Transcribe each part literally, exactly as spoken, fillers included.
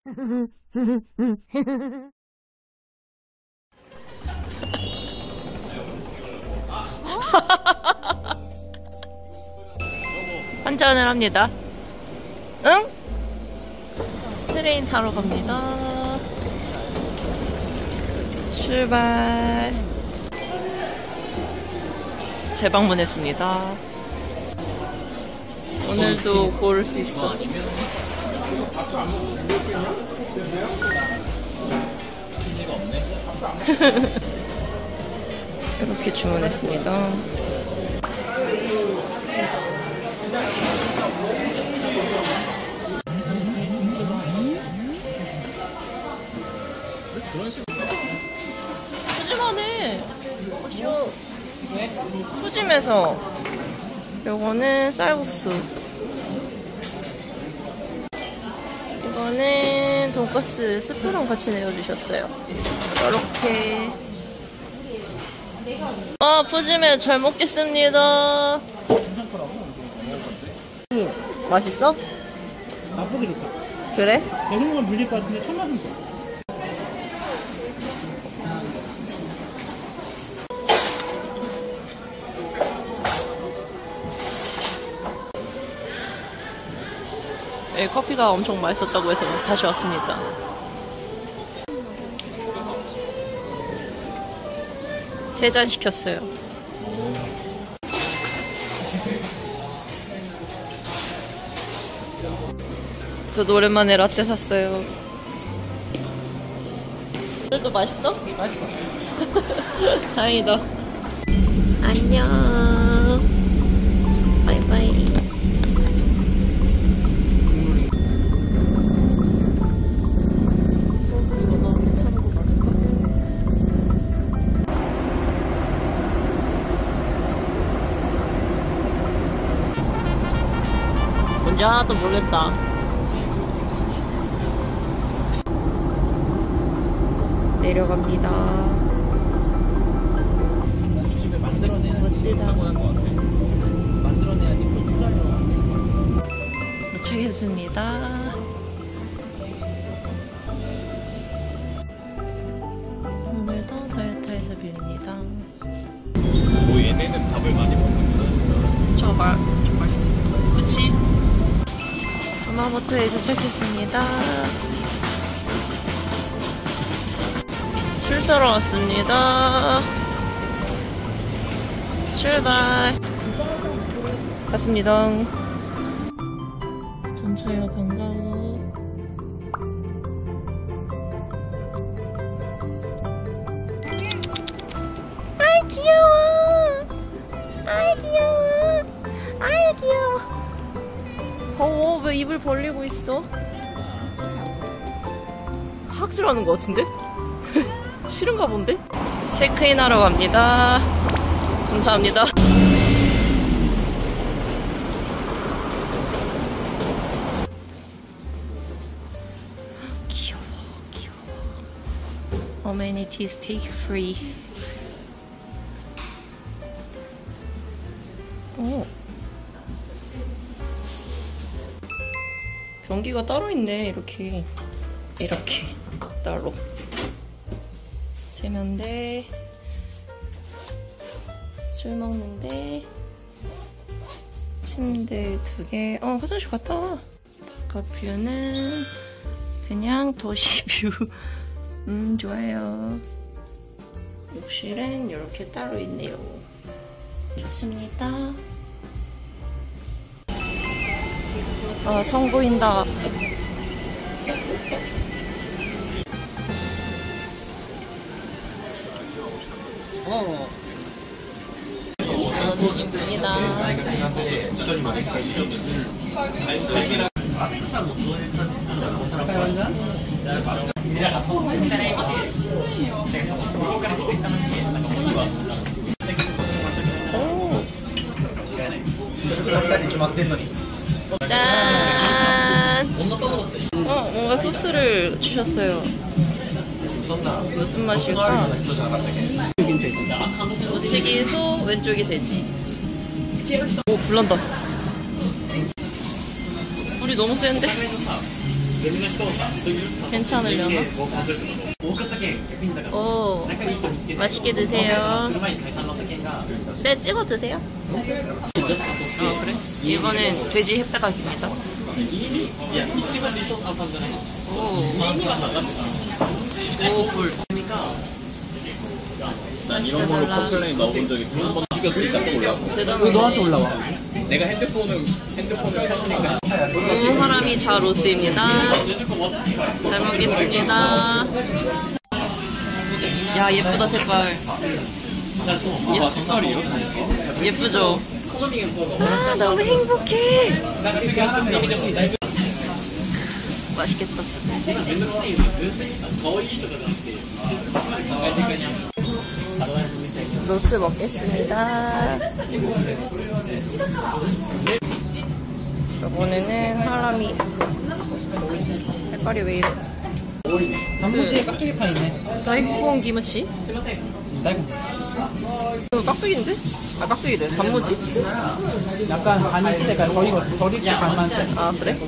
환전을 합니다. 응? 트레인 타러 갑니다. 출발. 재방문했습니다. 오늘도 고를 수 있어. 이렇게 주문했습니다. 푸짐하네. 어쇼. 푸짐해서. 요거는 쌀국수. 이거는 돈가스 스프랑 같이 내어주셨어요. 이렇게. 아, 푸짐해. 잘 먹겠습니다. 맛있어? 맛보기 좋다. 그래? 대중만 물릴 것 같은데 첫 맛은 좋아. 네, 커피가 엄청 맛있었다고 해서 다시 왔습니다. 세 잔 시켰어요. 저도 오랜만에 라떼 샀어요. 오늘도 맛있어? 맛있어. 다행이다. 안녕. 바이바이. 소스로 너무 괜찮은 거 맞을까? 뭔지 하나도 모르겠다. 내려갑니다. 집에 만들어내야 멋지다. 만들어내야지 또 투자료. 도착했습니다. 오늘도 도요타에서 뷰입니다. 뭐 얘네는 밥을 많이 먹는구나. 저 말, 좀 맛있겠다. 그치? 아마모토에 도착했습니다. 술 사러 왔습니다. 출발. 갔습니다. 전차여 반가워. 아이 귀여워. 아이 귀여워. 아이 귀여워. 더워. 왜 입을 벌리고 있어? 학술하는 것 같은데? 싫은가 본데? 체크인 하러 갑니다. 감사합니다. 귀여워, 귀여워. Amenities take free. 오. 변기가 따로 있네. 이렇게 이렇게 따로. 세면대, 술 먹는데, 침대 두 개. 어, 화장실 갔다 와. 바깥 뷰는 그냥 도시 뷰. 음, 좋아요. 욕실은 이렇게 따로 있네요. 좋습니다. 아, 성 보인다. 어. 입니다. 짠! 어, 뭔가 소스를 주셨어요. 무슨 맛일까? 여긴 돼지. 우측이 소, 왼쪽이 돼지. 오, 불난다. 불이 너무 센데? 괜찮으려나? 오, 맛있게 드세요. 네, 찍어 드세요. 어, 그래? 이번엔 돼지 햇배각입니다. 오, 오, 불. 난 이런 걸로 컴플레인 넣어본 적이 두 번 죽였으니까 또 올라와. 왜 너한테 올라와? 내가 핸드폰을 핸드폰을 켰으니까. 오, 사람이 자 로스입니다. 잘 먹겠습니다. 야, 예쁘다 색깔. 아, 색깔이요? 예쁘죠? 아, 너무 행복해. 맛있겠다. 로스 먹겠습니다. 이번에는 사람이 색깔이 왜 이래? 단무지에 깍두기 파 있네. 다이콘 김치? 다이콘. 이거 깍두기인데? 아, 깍두기래. 단무지? 약간 간이 있을 때가 덜 익었어. 덜 익고 간만 세. 아, 그래?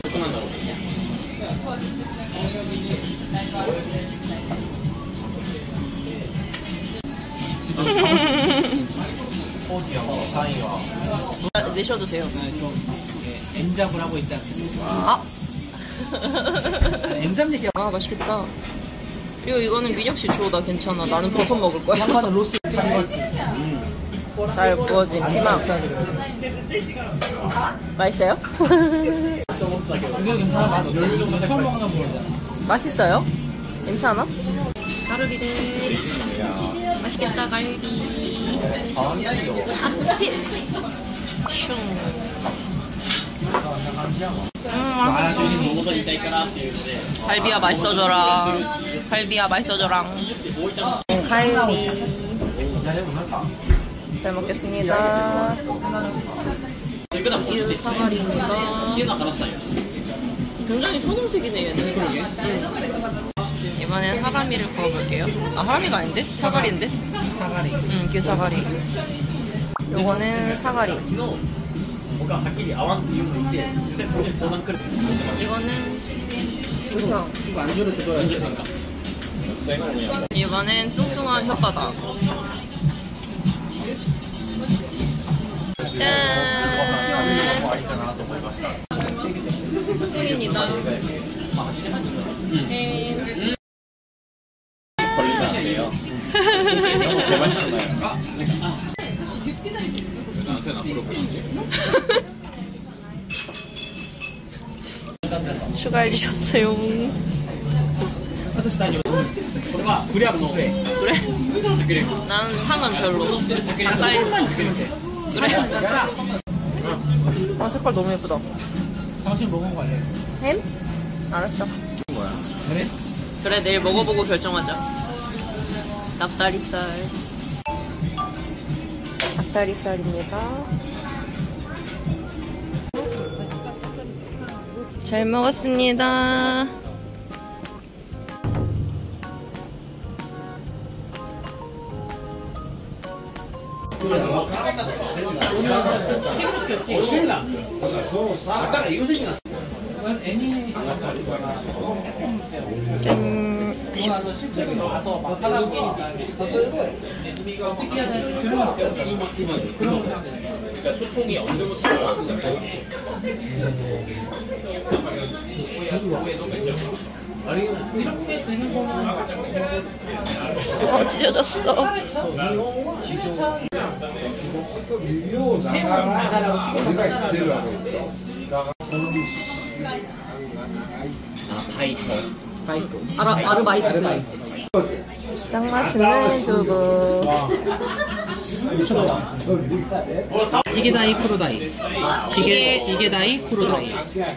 아, 내셔도 돼요. M잡을 하고 있지 않습니까? 아! M잡 얘기야. 아, 맛있겠다. 그리고 이거는 민혁씨 줘. 나 괜찮아. 나는 버섯 먹을 거야. 양파는 로스 한 거지. 잘 구워진 피망. 맛있어요? 이거 괜찮아? 나도 처음 먹는 거잖아. 맛있어요? 괜찮아? 가루비네. 맛있겠다, 갈비. 아, 스틱. 슝. 음, 갈비야 맛있어져라. 갈비야 맛있어져라. 갈비. 잘 먹겠습니다. 이 사과리입니다. 굉장히 선홍색이네 얘는. 응. 이번엔 사가미를 구워볼게요. 아, 사가미가 아닌데? 사가리인데? 사가리. 응, 그게 사가리. 요거는 사가리. 이거는 우상. 이거 안주로 줘야지. 생으로 그냥 먹. 이번엔 뚱뚱한 혓바닥. 짠! 꿀입니다. 음. 걸리면 안 돼요. 개맛있나요? 나한테는 앞으로 보시지. 추가해주셨어요. 그래야 고소해. 그래? 나는 탕은 별로. 닭살만 있으면 돼. 그래? 아, 색깔 너무 예쁘다. 당신 먹은 거 아니야? 햄? 알았어. 뭐야? 그래? 그래, 내일 먹어보고 결정하자. 닭다리살. 닭다리살입니다. 잘 먹었습니다. 짠. 와서 실제로 나와서 막 하다 보니까 어떻게 해야 될지 들으면 그러니까 소통이 어느 정도 잘 안 되잖아요. 이렇게 되는 거는 어, 찢어졌어. 아, 바이터. 바이토. 아르, 아르바이트. 짱 맛있는 두부. 미쳤다. 이게 다이 쿠로다이. 이게 이게 다이 쿠로다이.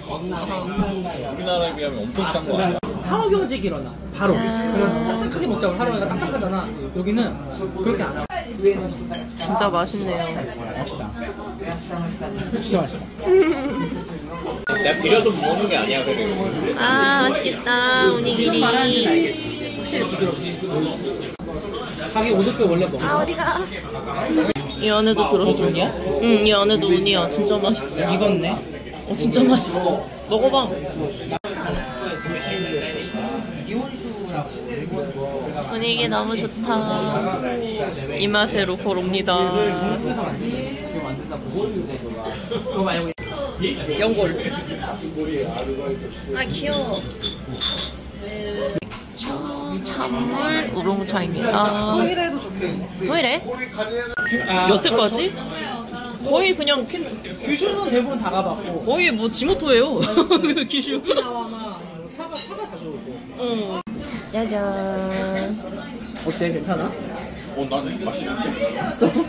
우리나라에 비하면 엄청 싼 거 아니야? 상어경직 일어나. 바로. 그런 따뜻하게 먹자고 하루가 딱딱하잖아. 여기는 그렇게 안 하고. 진짜 맛있네요. 맛있다. 진짜 맛있다. 내가 비려서 먹는 게 아니야, 그래도. 아, 맛있겠다. 오니기리. 확실히 부드럽지. 가게 오십 개 원래 먹어. 아, 어디가? 이 안에도 들었어. 운이야? 응, 이 안에도 운이야. 진짜 맛있어. 익었네. 어, 진짜 맛있어. 먹어봐. 분위기 너무 좋다. 이 맛에 로컬 옵니다. 연골. 아 귀여워. 찬물 우롱차입니다. 토이레도 좋겠네. 토이레? 아, 여태까지? 거의 그냥 규슈는 대부분 다 가봤고 거의 뭐 지모토예요. 기슈. 오키나와나 사바 사바 자주 오고. 응. 짜잔. 어때? 괜찮아? 어, 나는 맛있는데?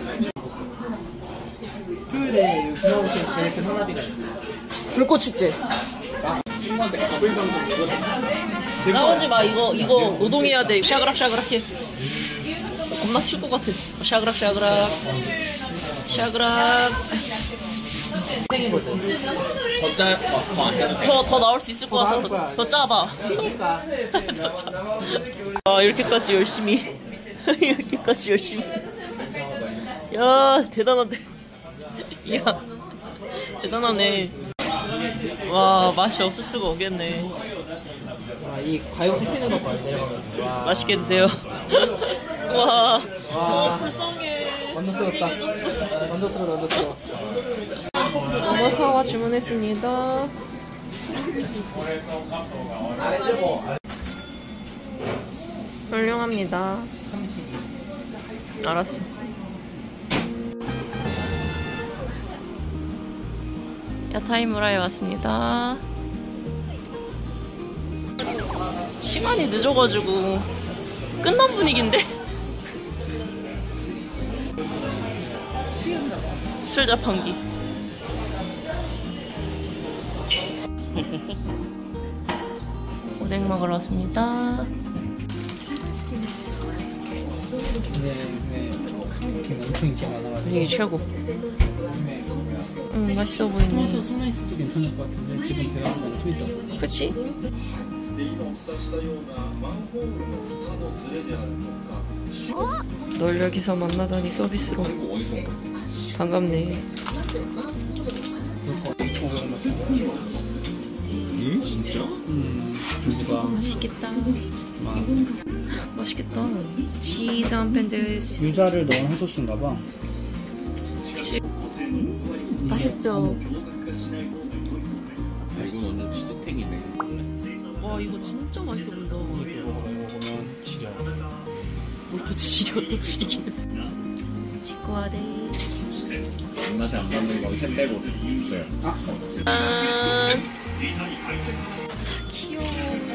토요일에 유명한 제일 큰花火가 있어. 불꽃 축제. 친구한테 가불병 좀 먹었어. 싸우지 마. 이거 이거 노동해야 돼. 샤그락 샤그락해. 겁나 튈 것 같아. 샤그락 샤그락. 샤그락. 생이거든. 더 짜, 더안 짜도 돼. 더 더 나올 수 있을 것 더 같아. 나올 거야. 더, 더 짜봐. 튀니까. 더 짜. 아 이렇게까지 열심히. 이렇게까지 열심히. 야 대단한데. 야 대단하네. 와 맛이 없을 수가 없겠네. 아, 이 과육 씹히는 거 봐, 내려가면서. 와. 맛있게 드세요. 와, 와. 와 불쌍해. 만족스럽다. 만족스러워, 만족스러워. 어버사와 주문했습니다. 훌륭합니다. 삼십이. 알았어. 야타이무라에 왔습니다. 시간이 늦어가지고 끝난 분위기인데? 술 자판기. 오뎅 먹으러 왔습니다. 네, 네. 이렇게 엄청 인기가 많아가지고. 분위기 최고. 응, 맛있어 토마토 보이네. 슬라이스도 괜찮을 것 같은데 지금 배가 너무 트있다고. 그치? で今お伝えしたようなマンホールの蓋のズレであるとか 널 여기서 만나다니 서비스로. 반갑네. 응? 진짜? 음, 누가 맛있겠다. 막 맛있겠다. 치즈 한 팬데스. 유자를 넣은 핫소스인가 봐. 맛있죠? 아, 이건 완전 치즈탱이네. 와 이거 진짜 맛있어 보인다. 먹으면 지려. 뭘또 지려 또 지리게. 치코아데. 입맛에 안 맞는 건 햄베고 없어요. 아, 짠. 귀여워.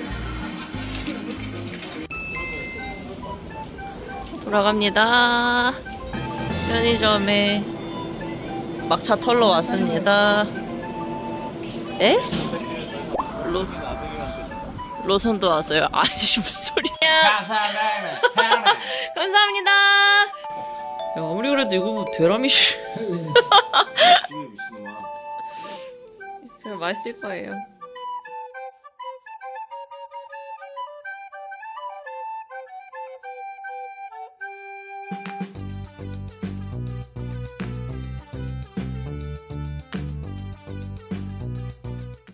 돌아갑니다. 편의점에 막차 털러 왔습니다. 에? 로, 로선도 왔어요. 아니 무슨 소리야. 감사합니다. 야, 아무리 그래도 이거 뭐 되라미슈. 그냥 맛있을 거예요.